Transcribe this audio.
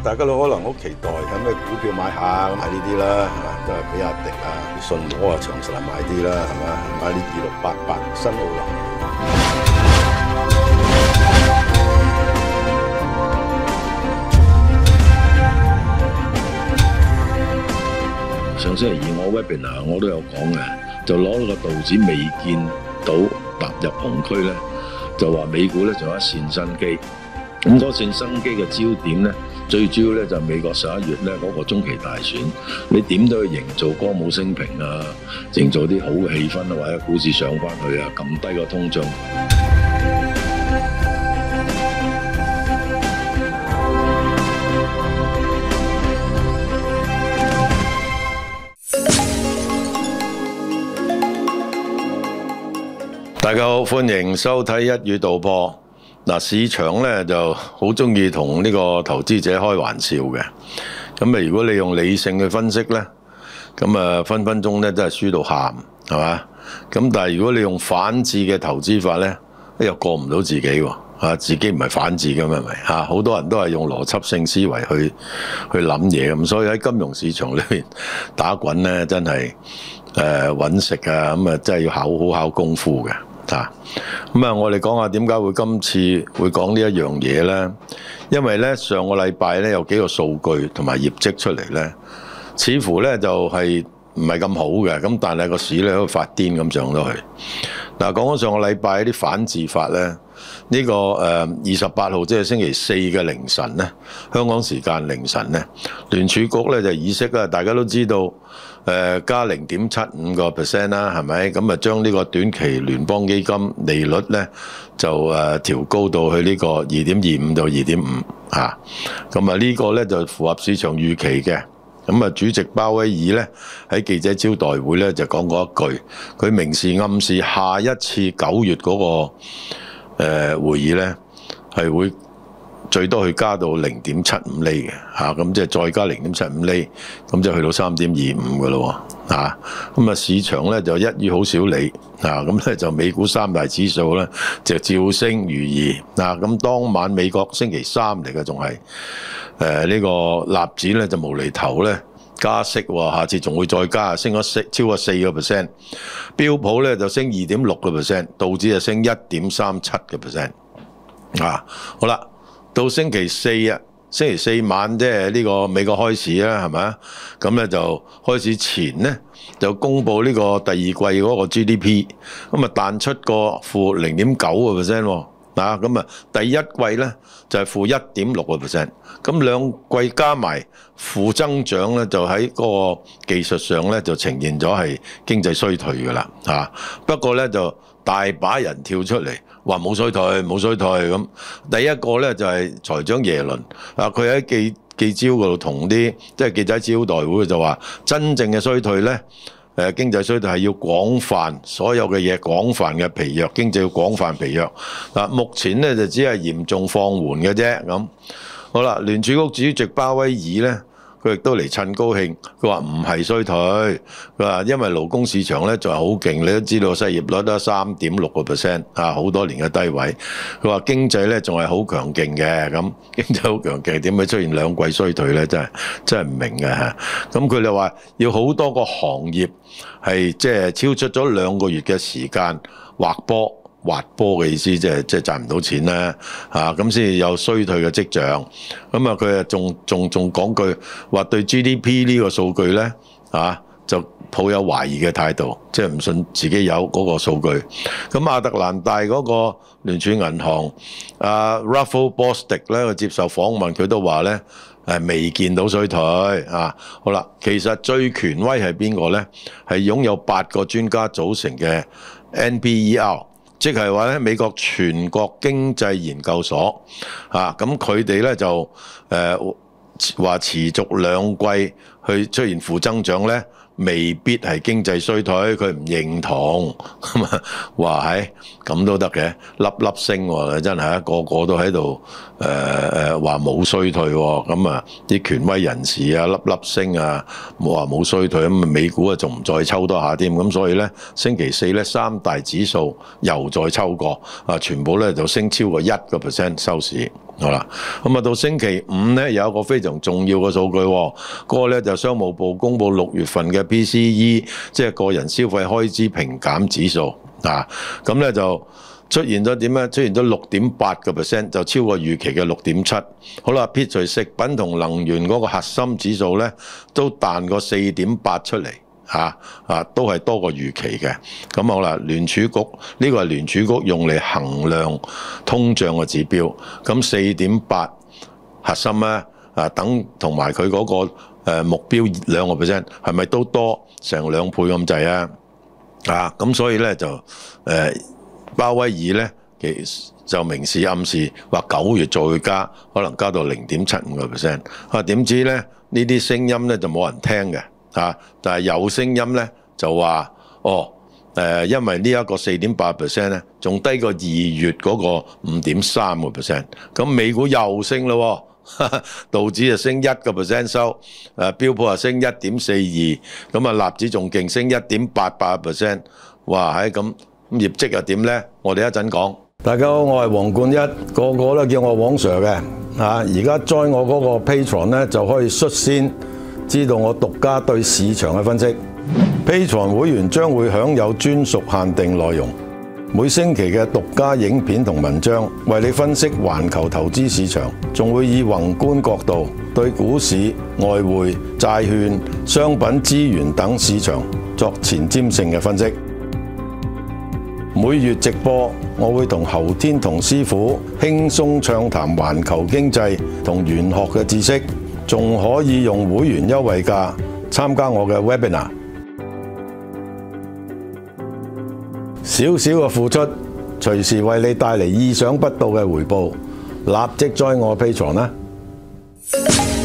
大家都可能好期待咁咩股票買下咁買呢啲啦，係嘛？都係比亞迪啊、信和啊、長實買啲啦，係嘛？買啲2688新奧能。 上星期二我 webinar 我都有講嘅，就攞個道指未見到踏入紅區咧，就話美股咧仲有一線生機。咁嗰線生機嘅焦點咧，最主要咧就係美國11月咧嗰個中期大選，你點都要營造歌舞升平啊，營造啲好嘅氣氛啊，或者股市上翻去啊，撳低個通脹。 大家好，歡迎收睇一語道破。嗱，市場咧就好中意同呢個投資者開玩笑嘅。咁啊，如果你用理性去分析咧，咁啊分分鐘咧真係輸到喊，係嘛？咁但係如果你用反智嘅投資法咧，又過唔到自己喎。自己唔係反智㗎嘛，係咪？好多人都係用邏輯性思維去諗嘢咁，所以喺金融市場裏邊打滾咧，真係揾食啊，咁啊真係要好考功夫嘅。咁啊，我哋講下點解會今次會講呢一樣嘢咧？因為咧上個禮拜咧有幾個數據同埋業績出嚟咧，似乎咧就係唔係咁好嘅，咁但係個市咧都發癲咁上咗去。嗱，講咗上個禮拜啲反智法咧，呢個28號即係星期四嘅凌晨咧，香港時間凌晨咧，聯儲局咧就議息啦，大家都知道加0.75%啦，係咪？咁啊將呢個短期聯邦基金利率咧就調高到去呢個2.25到2.5嚇，咁啊呢個咧就符合市場預期嘅。咁啊，主席鮑威爾咧喺記者招待會咧就講過一句，佢明示暗示下一次9月嗰個會議咧係會最多去加到0.75厘嘅嚇，咁即係再加0.75厘，咁就去到3.25嘅咯喎嚇。咁啊，市場咧就一於好少理嚇，咁咧就美股三大指數咧就照升如儀嗱。咁當晚美國星期三嚟嘅仲係呢個納指咧就無厘頭咧加息喎，下次仲會再加，升咗超過4%。標普咧就升2.6%，道指就升1.37%啊。好啦，到星期四啊，星期四晚即係呢個美國開市啦，係咪啊？咁咧就開始前咧就公布呢個第二季嗰個 GDP， 咁啊彈出個負0.9%喎。咁啊，第一季咧就係負1.6%，咁兩季加埋負增長咧，就喺嗰個技術上咧就呈現咗係經濟衰退㗎啦嚇。不過咧就大把人跳出嚟話冇衰退冇衰退咁。第一個咧就係財長耶倫佢喺記招嗰度同啲即係記者招待會就話，真正嘅衰退咧。經濟衰退係要廣泛，所有嘅嘢廣泛嘅疲弱，經濟要廣泛疲弱。目前咧就只係嚴重放緩嘅啫。咁好啦，聯儲局主席鮑威爾咧，佢亦都嚟趁高興，佢話唔係衰退，佢話因為勞工市場咧仲係好勁，你都知道失業率得3.6%好多年嘅低位。佢話經濟咧仲係好強勁嘅，咁經濟好強勁，點解出現兩季衰退咧？真係唔明嘅嚇。咁佢就話要好多個行業係即係超出咗2個月嘅時間滑波嘅意思，即係賺唔到錢啦嚇，咁先至有衰退嘅跡象。咁啊，佢啊仲講句話對 GDP 呢個數據咧就抱有懷疑嘅態度，即係唔信自己有嗰個數據。咁亞特蘭大嗰個聯儲銀行Ralph Bostic 咧，佢接受訪問，佢都話咧未見到衰退好啦，其實最權威係邊個咧？係擁有8個專家組成嘅 NBER。即係話咧，美國全國經濟研究所咁佢哋咧就話持續2季去出現負增長咧，未必係經濟衰退，佢唔認同咁啊，話係咁都得嘅，粒粒升喎，真係個個都喺度話冇衰退喎，咁啊啲權威人士啊粒粒升啊，冇話冇衰退，咁美股啊仲唔再抽多下添，咁所以咧星期四咧三大指數又再抽過全部咧就升超過1% 收市好啦，咁啊到星期五咧有一個非常重要嘅數據，嗰個咧就商務部公布6月份嘅 PCE， 即係個人消費開支平減指數啊，咁咧就出現咗點咧？出現咗6.8%，就超過預期嘅6.7。好啦，撇除食品同能源嗰個核心指數咧，都彈個4.8出嚟。都係多過預期嘅。咁好啦，聯儲局呢個係聯儲局用嚟衡量通脹嘅指標。咁4.8核心咧等同埋佢嗰個目標2%，係咪都多成2倍咁滯啊？咁所以咧就鮑威爾咧其實就明示暗示話9月再加，可能加到0.75%。點知咧呢啲聲音咧就冇人聽嘅。但係有聲音咧就話因為呢一個4.8% 咧，仲低過2月嗰個5.3%。咁美股又升咯，道指就升1%收，標普啊升1.42%，咁啊納指仲勁升1.88%。哇！咁業績又點咧？我哋一陣講。大家好，我係黃冠一，個個都叫我黃 Sir 嘅。而家 join 我嗰個 Patreon 咧就可以率先知道我獨家對市場嘅分析。Patreon 會員將會享有專屬限定內容，每星期嘅獨家影片同文章，為你分析環球投資市場，仲會以宏觀角度對股市、外匯、債券、商品、資源等市場作前瞻性嘅分析。每月直播，我會同侯天同師傅輕鬆暢談環球經濟同玄學嘅知識。仲可以用會員優惠價參加我嘅 webinar， 少少嘅付出，隨時為你帶嚟意想不到嘅回報，立即join我 Patreon啦！